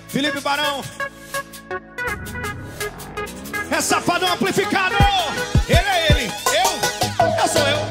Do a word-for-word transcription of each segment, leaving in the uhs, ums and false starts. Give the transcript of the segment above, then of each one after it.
Felipe Barão. É Safadão amplificado. Ele é ele, eu, eu sou eu.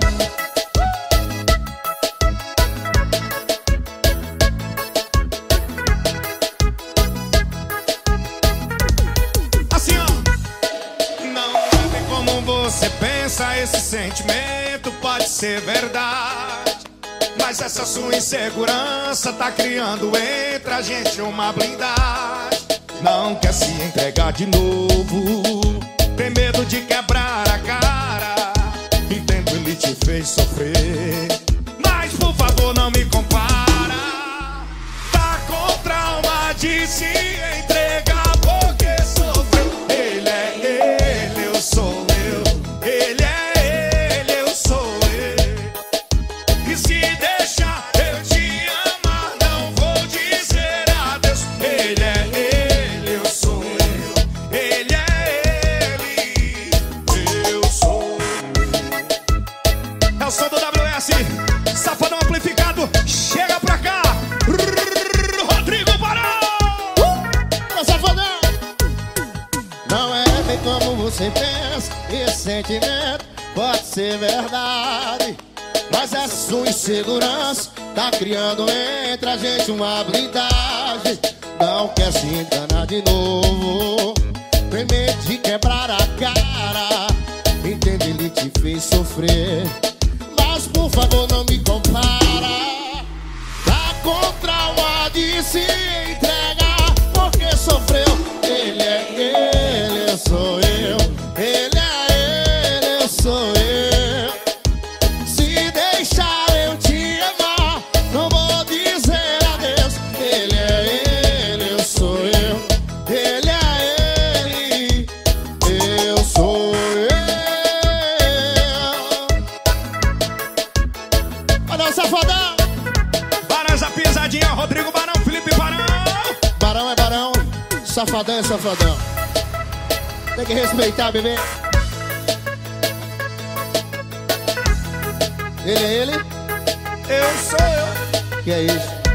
Assim, ó. Não sabe como você pensa, esse sentimento pode ser verdade, mas essa sua insegurança tá criando entre a gente uma blindagem. Não quer se entregar de novo, tem medo de quebrar a cara. Entendo, ele te fez sofrer, mas por favor não me compara. Tá com trauma de se entregar porque sofreu. Ele é ele, eu sou eu. Ele é ele, eu sou eu. E se deixar eu te amar, não vou dizer adeus. Ele é ele, eu sou eu. Ele é ele, eu sou eu. É o som do W S, Safadão amplificado. Chega pra cá, Rodrigo Barão. uh! Safadão. Não é bem como você pensa, esse sentimento pode ser verdade, mas essa sua insegurança tá criando entre a gente uma blindagem. Não quer se enganar de novo, tem medo de quebrar a cara. Entende, ele te fez sofrer, mas por favor não me compara. Tá com trauma de se entregar porque sofreu. Ele é ele, eu sou eu. Ele é ele, eu sou eu. Se deixar eu te amar, não vou dizer adeus. Ele é ele, eu sou eu. Ele é ele, eu sou eu. Olha o Safadão. Barão, essa pisadinha, Rodrigo Barão, Felipe Barão. Barão é barão, Safadão é safadão. Tem que respeitar, bebê. Ele é ele, Eu sou eu. que é isso?